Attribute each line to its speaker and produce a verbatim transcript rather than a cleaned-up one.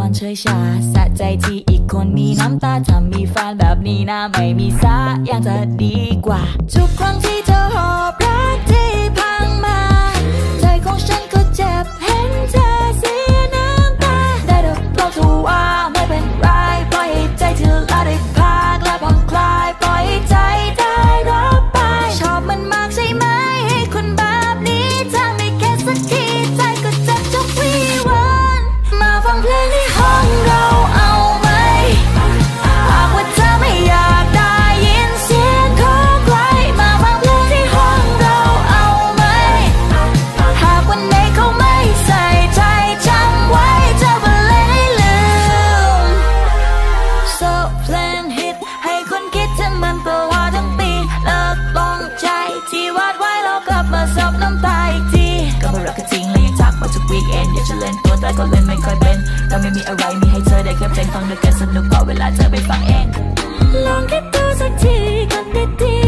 Speaker 1: อนเฉยชาสะใจที่อีกคนมีน้ำตาทำมีแฟนแบบนี้นะไม่มีสายังจะดีกว่าทุกครั้งที่เธอหอบรักที่พังมาใจของฉันก็เจ็บเห็นเธอเสียน้ำตาได้แต่ปลอบเธอว่าไม่เป็นไรปล่อยให้ใจเธอละได้พักและผ่อนคลายปล่อยให้ใจได้รับไปชอบมันมากใช่ไหมให้คนแบบนี้ถ้าไม่แค่สักทีใจก็เจ็บทุกวี่วันมาฟังเพลงในห้องเราเอาไหมหากว่าเธอไม่อยากได้ยินเสียงของใครมาฟังเพลงที่ห้องเราเอาไหมหากวันไหนเขาไม่ใส่ใจจำไว้จะบรรเลงให้ลืมโซเพลงฮิตให้คนคิดถึงมันตลอดทั้งปีเลิกลงใจที่วาดไว้แล้วกลับมาซับน้ำตาอีกทีก็ไม่รักกันจริงและยังทักมาทุกวีคเอนอยากจะเล่นตัวแต่ก็เล่นไม่ค่อยเป็นก็ไม่มีอะไรมีให้เธอได้แค่เพลงฟังด้วยกันสนุกกว่าเวลาเธอไปฟังเองลองคิดดูสักทีกันดี